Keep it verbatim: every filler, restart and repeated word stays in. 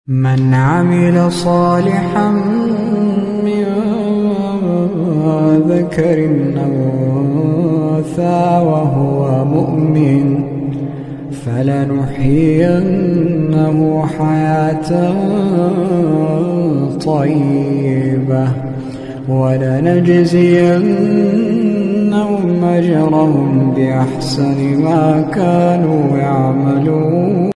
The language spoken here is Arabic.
من عمل صالحا من ذكر أو أنثى وهو مؤمن فلنحيينه حياة طيبة ولنجزينهم أجرهم بأحسن ما كانوا يعملون.